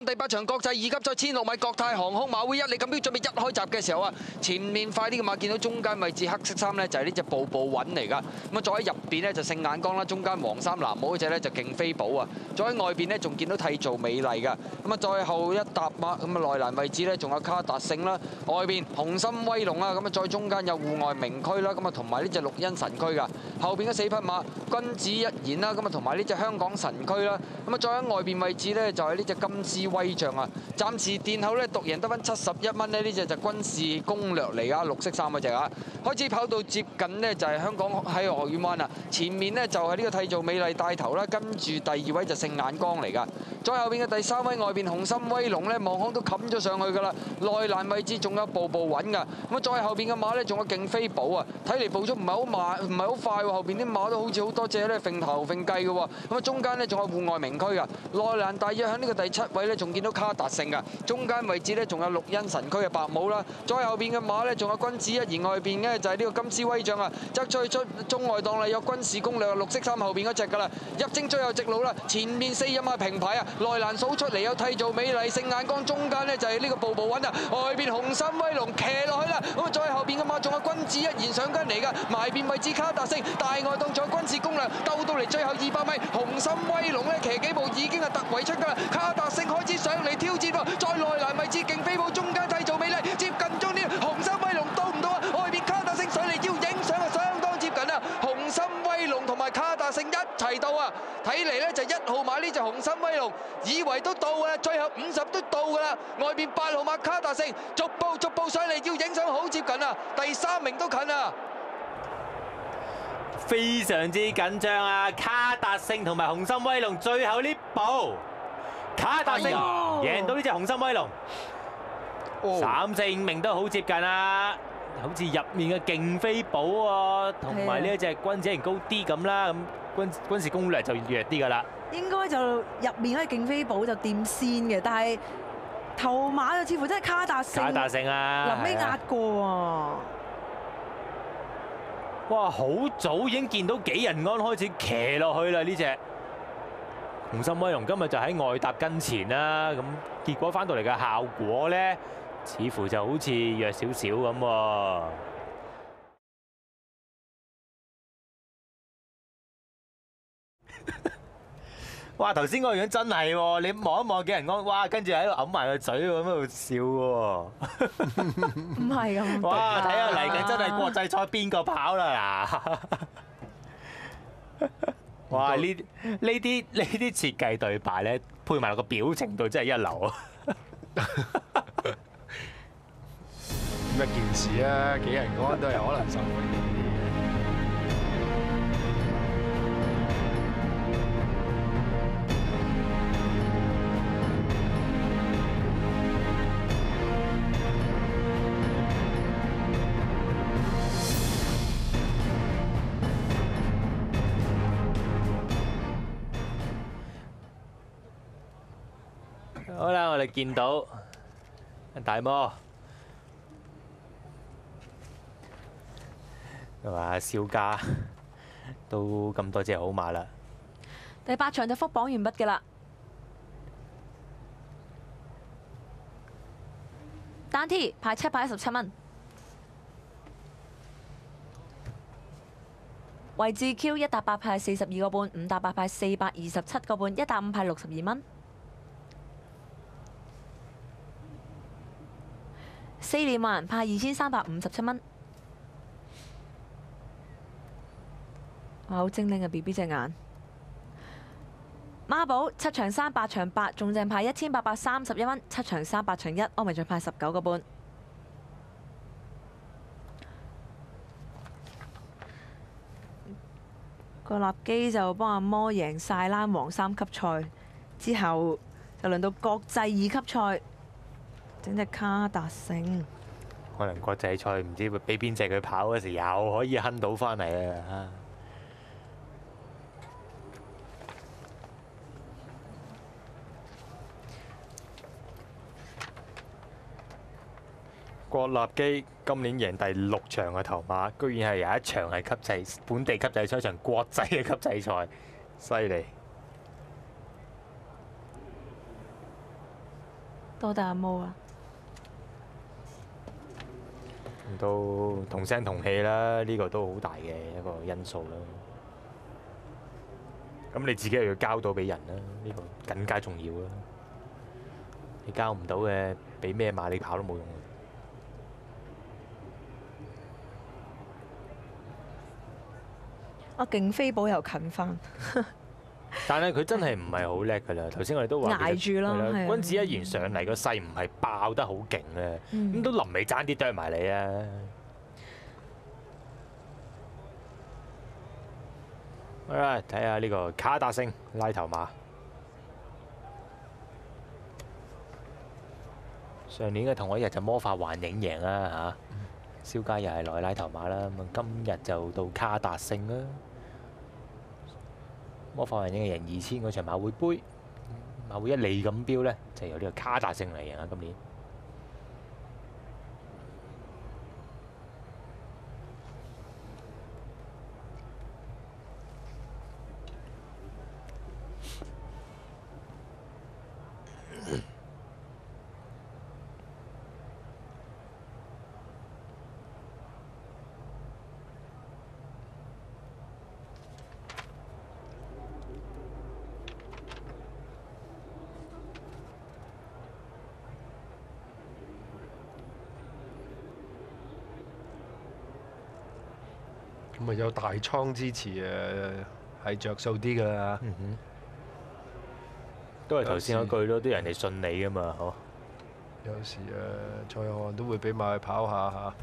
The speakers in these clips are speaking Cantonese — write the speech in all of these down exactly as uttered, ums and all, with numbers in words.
第八場國際二級賽千六米國泰航空馬會一哩錦標準備一開閘嘅時候啊，前面快啲嘅馬見到中間位置黑色衫咧就係呢隻步步穩嚟㗎。咁啊，再喺入邊咧就聖眼光啦，中間黃衫藍帽嗰隻咧就勁飛寶啊。再喺外邊咧仲見到締造美麗㗎。咁啊，再後一搭馬咁啊內欄位置咧仲有卡達勝啦，外邊紅心威龍啊，咁啊再中間有戶外名區啦，咁啊同埋呢隻綠茵神區㗎。後邊嗰四匹馬君子一言啦，咁啊同埋呢隻香港神區啦。咁啊再喺外邊位置咧就係呢隻金絲威將啊，暫時殿後咧獨贏得翻七十一蚊咧，呢隻就軍事攻略嚟啊，綠色衫嗰隻啊，開始跑到接近呢，就係香港喺學院灣啊，前面呢，就係呢個締造美麗帶頭啦，跟住第二位就聖眼光嚟噶，再後邊嘅第三位外邊紅心威龍呢，望空都冚咗上去噶啦，內欄位置仲有步步穩噶，咁啊再後邊嘅馬呢，仲有勁飛寶啊，睇嚟步速唔係好慢，唔係好快喎，後邊啲馬都好似好多隻咧揈頭揈計嘅喎，咁啊中間呢，仲有戶外名區噶，內欄大約喺呢個第七位呢，仲見到卡達勝噶，中間位置呢，仲有綠茵神區嘅白帽啦，再後邊嘅馬呢，仲有君子一言，外邊呢，就係呢個金絲威將啊，側出出中外檔啦，有軍事攻略綠色衫後邊嗰隻噶啦，入征最後直路啦，前面四任啊平排啊，內欄數出嚟有締造美麗聖眼光，中間呢，就係呢個步步穩啊，外邊紅心威龍騎落去啦，咁啊再後邊嘅馬仲有君子一言上跟嚟噶，埋邊位置卡達勝，大外檔仲有軍事攻略，鬥到嚟最後二百米，紅心威龍呢，騎幾步已經係突圍出噶啦，卡達勝開始上嚟挑戰喎，再內欄位置勁飛步，中間締造美麗，接近終點，紅心威龍到唔到啊？外邊卡達勝上嚟要影相啊，相當接近啊！紅心威龍同埋卡達勝一齊到啊！睇嚟咧就一號馬呢隻紅心威龍，以為都到啊，最後五十都到㗎啦！外邊八號馬卡達勝逐步逐步上嚟要影相，好接近啊！第三名都近啊！ 非常之緊張啊！卡達勝同埋紅心威龍最後呢步，卡達勝贏到呢隻紅心威龍，三四五名都好接近啊！好似入面嘅勁飛寶喎，同埋呢一隻君子型高啲咁啦，咁軍軍事攻略就弱啲㗎啦。 應該就入面嗰隻勁飛寶就掂先嘅，但係頭馬就似乎真係卡達勝。 卡達勝啊！ 臨尾壓過喎。 哇！好早已經見到幾人安開始騎落去啦呢隻紅心威龍，今日就喺外搭跟前啦，咁結果翻到嚟嘅效果咧，似乎就好似弱少少咁喎。哇！頭先嗰個樣真係喎，你望一望幾人安，哇！跟住喺度揞埋個嘴咁喺度笑喎。 唔係咁。 哇！睇下嚟緊真係國際賽邊個跑啦嗱！哇！呢呢啲呢啲設計對白咧，配埋個表情度真係一流啊！ 咁一件事啊，幾人安都有可能受惠。 好啦，我哋見到大魔，話蕭家都咁多隻好馬啦。 第八場就復榜完畢㗎啦。單 T 排七百一十七蚊，位置 Q 一搭八派四十二個半，五搭八派四百二十七個半，一搭五派六十二蚊。四連環派二千三百五十七蚊，哇！好精靈嘅 B B 隻眼。孖寶七場三八場八，仲正派一千八百三十一蚊，七場三八場一，安維獎派十九個半。個立基就幫阿摩贏晒啦黃三級賽，之後就輪到國際二級賽。整隻卡達勝， 可能國際賽唔知會俾邊隻佢跑嗰時，又可以哼到翻嚟啊！郭立基今年贏第六場嘅頭馬，居然係有一場係級制本地級制賽，一場國際嘅級制賽，犀利！ 多得阿毛啊！ 都同聲同氣啦，呢個都好大嘅一個因素啦。咁你自己又要交到俾人啦，呢個更加重要啦。你交唔到嘅，俾咩馬你跑都冇用嘅。 阿勁飛寶又近翻， 但係佢真係唔係好叻㗎啦。頭先我哋都話捱住咯，係啊君子一言上嚟個勢唔係爆得好勁嘅，咁都臨尾爭啲啄埋你啊！好啦，睇下呢個卡達星拉頭馬。上年嘅同一日就魔法幻影贏啦嚇，蕭家又係來拉頭馬啦。咁今日就到卡達星啦。魔法幻影嘅贏二千嗰場馬會杯，馬會一哩錦標咧，就由呢個卡達星嚟贏啊！今年。 咁啊有大倉支持誒係着數啲㗎啦。 嗯哼，都係頭先嗰句咯，都人哋信你㗎嘛，嗬。 有時誒蔡漢都會俾馬去跑下嚇。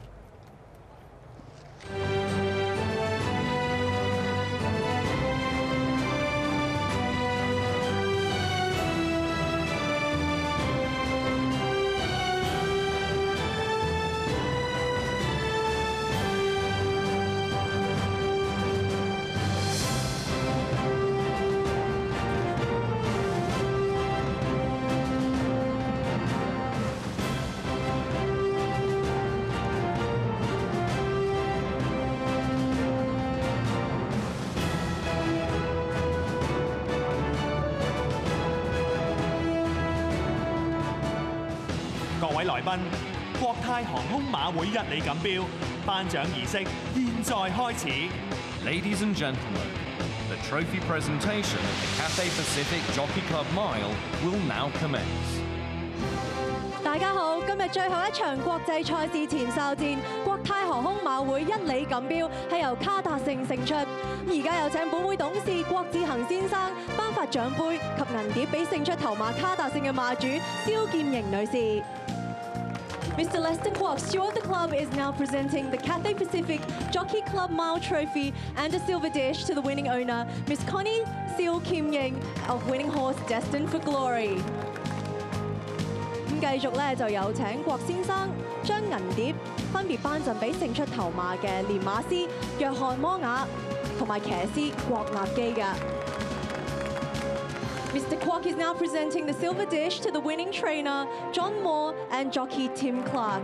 各位來賓，國泰航空馬會一哩錦標頒獎儀式現在開始。 Ladies and gentlemen, the trophy presentation of the Cathay Pacific Jockey Club Mile will now commence. 大家好，今日最後一場國際賽事前哨戰，國泰航空馬會一哩錦標係由卡達勝勝出。而家有請本會董事郭志恒先生頒發獎杯及銀碟俾勝出頭馬卡達勝嘅馬主蕭劍瑩女士。Mister Lester Kwok, steward of the club, is now presenting the Cathay Pacific Jockey Club Mile Trophy and a silver dish to the winning owner, Miss Connie Seal Kim Ying of winning horse Destined for Glory. 咁繼續咧就有請郭先生將銀碟分別頒贈俾勝出頭馬嘅練馬師約翰摩雅同埋騎師郭立基㗎。Mister Kwok is now presenting the silver dish to the winning trainer, John Moore and jockey Tim Clark.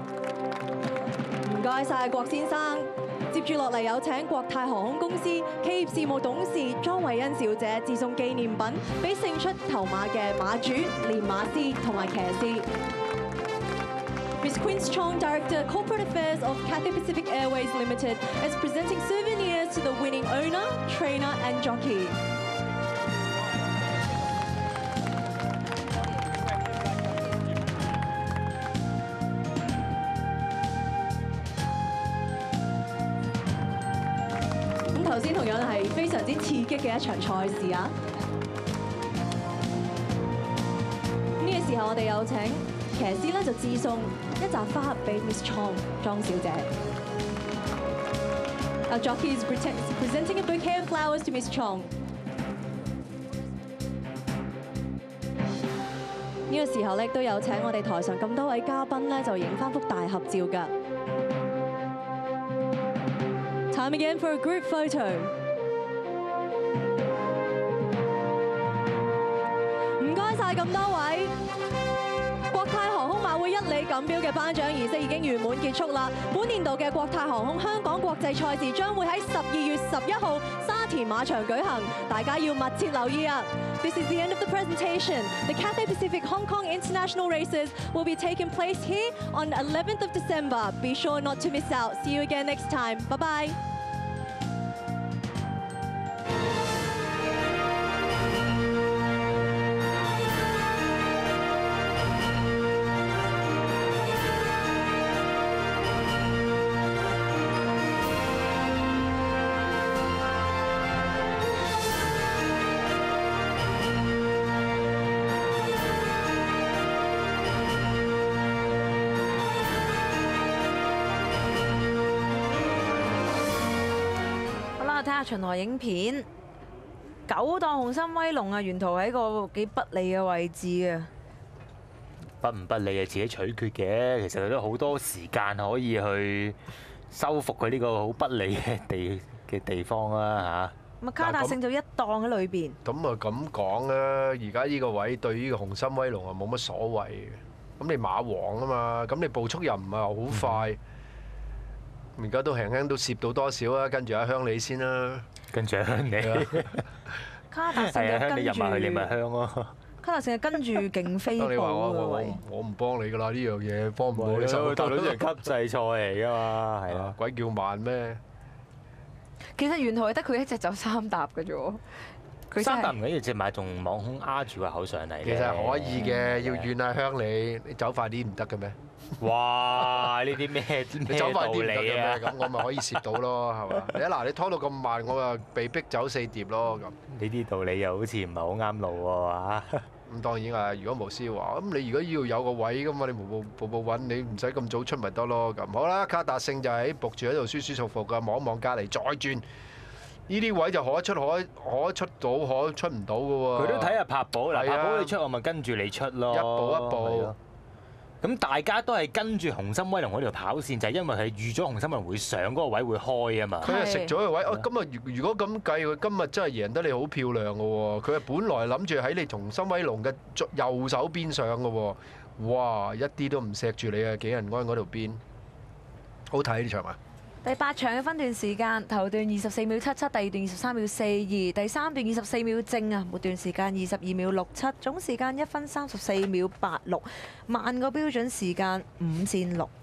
唔該晒郭先生。接住落嚟有請國泰航空公司企業事務董事莊慧欣小姐致送紀念品俾勝出頭馬嘅馬主、練馬師同埋騎師。Miss Quince Chong, Director, Corporate Affairs of Cathay Pacific Airways Limited, is presenting souvenirs to the winning owner, trainer and jockey. 頭先同樣係非常之刺激嘅一場賽事啊！呢個時候我哋有請騎師咧就致送一紮花俾 Miss Chong 莊小姐。Our jockey is presenting a bouquet of flowers to Miss Chong。呢個時候咧都有請我哋台上咁多位嘉賓咧就影翻幅大合照㗎。Time again for a group photo. 唔該晒咁多位，國泰航空馬會一哩錦標嘅頒獎儀式已經圓滿結束啦。本年度嘅國泰航空香港國際賽事將會喺十二月十一號沙田馬場舉行，大家要密切留意啊 ！This is the end of the presentation. The Cathay Pacific Hong Kong International Races will be taking place here on eleventh of December. Be sure not to miss out. See you again next time. Bye bye. 睇下巡邏影片，九檔紅心威龍啊，沿途喺個幾不利嘅位置啊！ 不唔不利啊，自己取決嘅。其實佢都好多時間可以去修復佢呢個好不利嘅地嘅地方啦嚇。 咁啊，卡達勝就一檔喺裏邊。 咁啊咁講啦，而家呢個位對呢個紅心威龍啊冇乜所謂嘅。咁你馬王啊嘛，咁你步速又唔係好快。而家都輕輕都攝到多少啊？跟住阿香你先啦， 跟住阿香你， 卡達勝就跟住， 你入埋去你咪香咯。 卡達勝係跟住勁飛步你話我嘅我位。 我唔幫你噶啦，呢樣嘢幫唔到你手。 大佬呢係級制賽嚟噶嘛，係啊， 鬼叫慢咩？ 其實沿途係得佢一隻走三踏嘅啫喎。佢三踏唔緊要，隻馬仲網空壓住個口上嚟。 其實可以嘅，要怨阿香你，你走快啲唔得嘅咩？ 哇！呢啲咩你走快啲唔得嘅咩道理啊咩？咁我咪可以攝到咯，係嘛？你嗱，你拖到咁慢，我啊被逼走四碟咯咁。 呢啲道理又好似唔係好啱路喎嚇。 咁當然啊，如果無師話，咁你如果要有個位噶嘛，你步步步步穩，你唔使咁早出咪得咯咁。好啦，卡達勝就喺仆住喺度舒舒服服噶，望一望隔離再轉。呢啲位就可出可可出到，可出唔到嘅喎。 佢都睇下柏寶嗱， 係啊柏寶你出我咪跟住你出咯， 一步一係步咯。咁大家都係跟住紅心威龍嗰條跑線，就係因為係預咗紅心威龍會上嗰個位會開啊嘛。 佢係食咗個位，哦，今日如如果咁計，佢今日真係贏得你好漂亮嘅喎。佢係本來諗住喺你紅心威龍嘅右手邊上嘅喎，哇！一啲都唔錫住你啊，紀仁安嗰條邊，好睇呢場啊！ 第八場嘅分段時間，頭段二十四秒七七，第二段二十三秒四二，第三段二十四秒正啊，末段時間二十二秒六七，總時間一分三十四秒八六，慢個標準時間五線六。